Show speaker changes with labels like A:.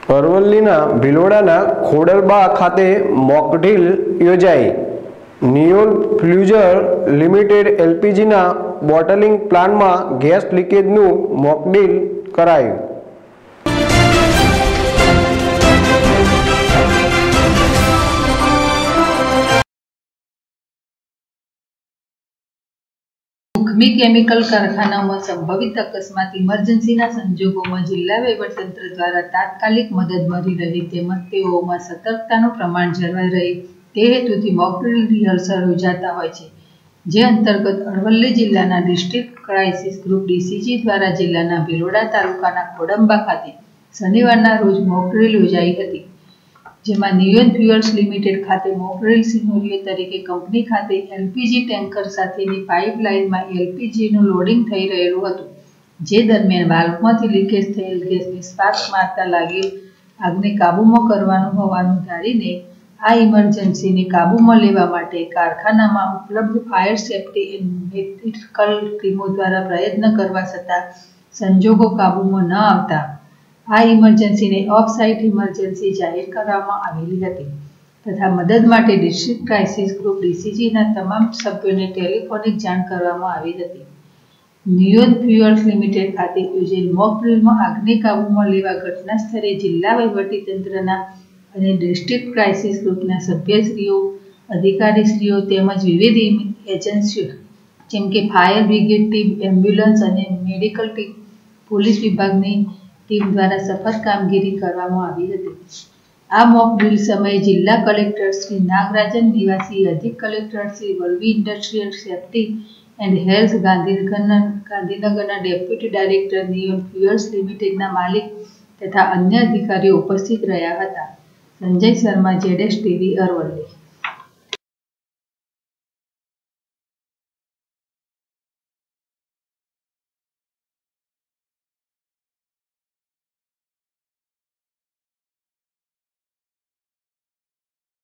A: અરવલ્લીના ભિલોડાના ખોડલબા ખાતે મોકડ્રીલ યોજાઈ। નિયોલ ફ્યુઝર લિમિટેડ એલપીજીના બોટલિંગ પ્લાન્ટમાં ગેસ લીકેજનું મોકડ્રીલ કરાયું।
B: ઉખમી કેમિકલ કારખાનામાં સંભવિત અકસ્માત ઇમરજન્સીના સંજોગોમાં જિલ્લા વહીવટીતંત્ર દ્વારા તાત્કાલિક મદદ મળી રહે તેમજ તેઓમાં સતર્કતાનું પ્રમાણ જળવાઈ રહે તે હેતુથી મોકડ્રીલ રિહર્સલ યોજાતા હોય છે, જે અંતર્ગત અરવલ્લી જિલ્લાના ડિસ્ટ્રિક્ટ ક્રાઇસિસ ગ્રુપ ડીસીજી દ્વારા જિલ્લાના ભિલોડા તાલુકાના ખોડંબા ખાતે શનિવારના રોજ મોકડ્રીલ યોજાઈ હતી, જેમાં નિયોલ ફ્યુઅર્સ લિમિટેડ ખાતે મોકડ્રીલ સિનેરિયો તરીકે કંપની ખાતે એલપીજી ટેન્કર સાથેની પાઇપલાઇનમાં એલપીજીનું લોડિંગ થઈ રહેલું હતું, જે દરમિયાન વાલ્વમાંથી લીકેજ થયેલ ગેસને સ્પાર્ક મારતા લાગેલ આગને કાબૂમાં કરવાનું હોવાનું ધારીને આ ઇમરજન્સીને કાબૂમાં લેવા માટે કારખાનામાં ઉપલબ્ધ ફાયર સેફ્ટી એન્ડ મેડિકલ ટીમો દ્વારા પ્રયત્ન કરવા છતાં સંજોગો કાબૂમાં ન આવતા આ ઇમરજન્સીને ઓફ સાઇટ ઇમરજન્સી જાહેર કરવામાં આવેલી હતી તથા મદદ માટે ડિસ્ટ્રિક્ટ ક્રાઇસિસ ગ્રુપ ડીસીજીના તમામ સભ્યોને ટેલિફોનિક જાણ કરવામાં આવી હતી। નિયોલ ફ્યુઅર્સ લિમિટેડ ખાતે યોજેલ મોકડ્રીલમાં આગને કાબૂમાં લેવા ઘટના સ્થળે જિલ્લા વહીવટીતંત્રના અને ડિસ્ટ્રિક્ટ ક્રાઇસિસ ગ્રુપના સભ્યશ્રીઓ, અધિકારીશ્રીઓ તેમજ વિવિધ એજન્સીઓ જેમ કે ફાયર બ્રિગેડ ટીમ, એમ્બ્યુલન્સ અને મેડિકલ ટીમ, પોલીસ વિભાગની ટીમ દ્વારા સફળ કામગીરી કરવામાં આવી હતી। આ મોકડ્રીલ સમયે જિલ્લા કલેક્ટર શ્રી નાગરાજન નિવાસી, અધિક collector Shri Vallabhi industrial safety and health ગાંધીનગરના ડેપ્યુટી ડાયરેક્ટર નિયોલ ફ્યુઅર્સ લિમિટેડના માલિક તથા અન્ય અધિકારીઓ ઉપસ્થિત રહ્યા હતા। સંજય શર્મા, ZSTV, અરવલ્લી।